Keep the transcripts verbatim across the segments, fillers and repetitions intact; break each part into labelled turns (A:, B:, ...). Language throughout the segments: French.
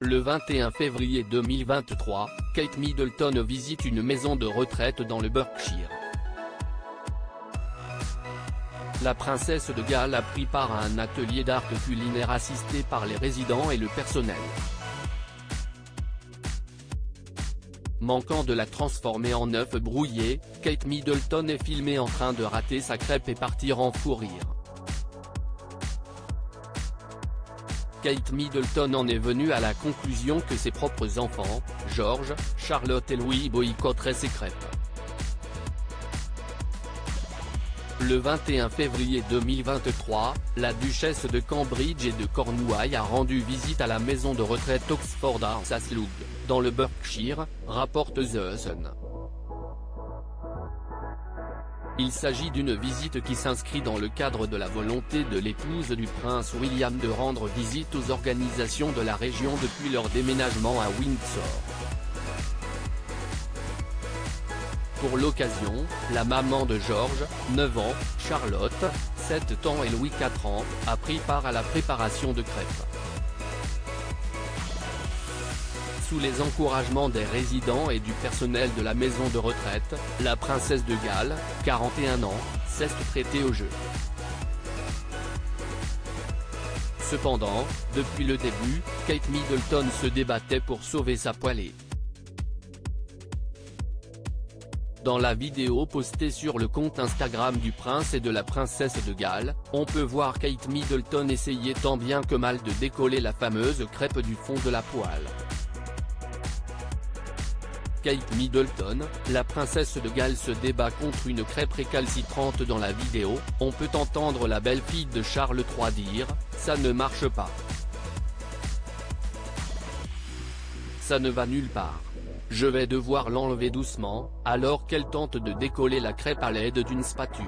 A: Le vingt et un février deux mille vingt-trois, Kate Middleton visite une maison de retraite dans le Berkshire. La princesse de Galles a pris part à un atelier d'art culinaire assisté par les résidents et le personnel. Manquant de la transformer en œuf brouillé, Kate Middleton est filmée en train de rater sa crêpe et partir en fou rire. Kate Middleton en est venue à la conclusion que ses propres enfants, George, Charlotte et Louis boycotteraient ses crêpes. Le vingt et un février deux mille vingt-trois, la duchesse de Cambridge et de Cornouailles a rendu visite à la maison de retraite Oxford House à Slough, dans le Berkshire, rapporte The Sun. Il s'agit d'une visite qui s'inscrit dans le cadre de la volonté de l'épouse du prince William de rendre visite aux organisations de la région depuis leur déménagement à Windsor. Pour l'occasion, la maman de George, neuf ans, Charlotte, sept ans et Louis quatre ans, a pris part à la préparation de crêpes. Sous les encouragements des résidents et du personnel de la maison de retraite, la princesse de Galles, quarante et un ans, s'est prêtée au jeu. Cependant, depuis le début, Kate Middleton se débattait pour sauver sa poêlée. Dans la vidéo postée sur le compte Instagram du prince et de la princesse de Galles, on peut voir Kate Middleton essayer tant bien que mal de décoller la fameuse crêpe du fond de la poêle. Kate Middleton, la princesse de Galles se débat contre une crêpe récalcitrante dans la vidéo. On peut entendre la belle-fille de Charles trois dire « Ça ne marche pas. Ça ne va nulle part. Je vais devoir l'enlever doucement », alors qu'elle tente de décoller la crêpe à l'aide d'une spatule.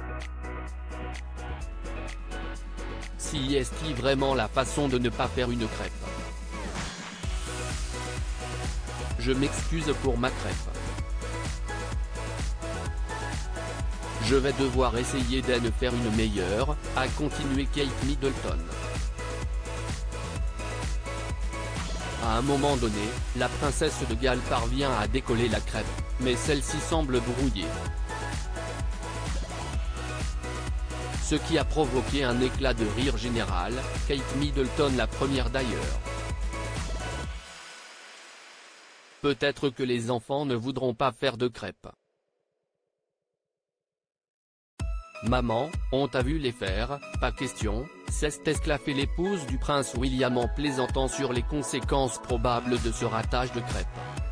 A: Si est-il vraiment la façon de ne pas faire une crêpe? Je m'excuse pour ma crêpe. Je vais devoir essayer d'en faire une meilleure, a continué Kate Middleton. À un moment donné, la princesse de Galles parvient à décoller la crêpe, mais celle-ci semble brouillée. Ce qui a provoqué un éclat de rire général, Kate Middleton la première d'ailleurs. Peut-être que les enfants ne voudront pas faire de crêpes. Maman, on t'a vu les faire, pas question, s'est esclaffée l'épouse du prince William en plaisantant sur les conséquences probables de ce ratage de crêpes.